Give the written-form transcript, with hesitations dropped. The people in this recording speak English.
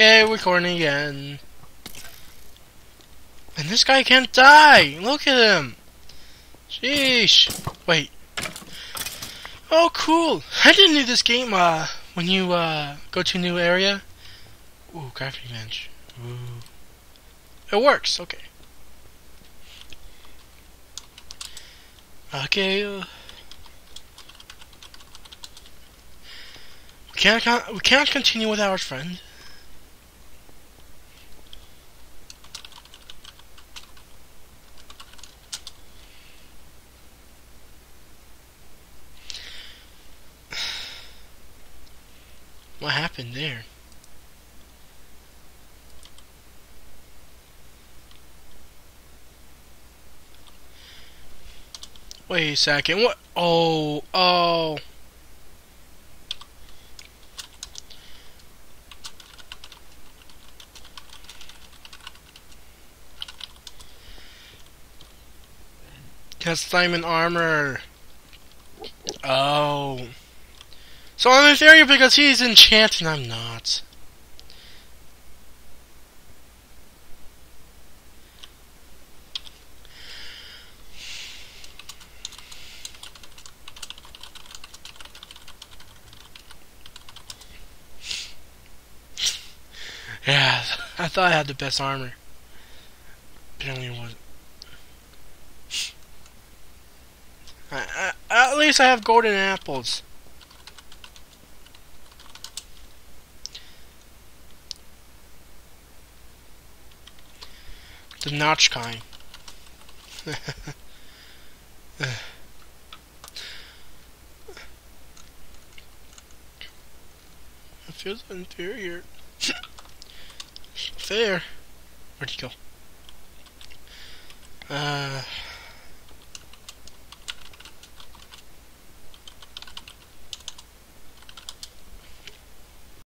Okay, recording again. And this guy can't die! Look at him! Sheesh! Wait. Oh, cool! I didn't do this game, when you, go to a new area. Ooh, crafting bench. Ooh. It works, okay. Okay, we can't continue with our friend. What happened there? Wait a second, what? Oh. Has diamond armor. Oh. So I'm inferior because he's enchanted and I'm not. Yeah, I thought I had the best armor. Apparently it wasn't. At least I have golden apples. The notch kind. It feels inferior. Fair. Where'd he go?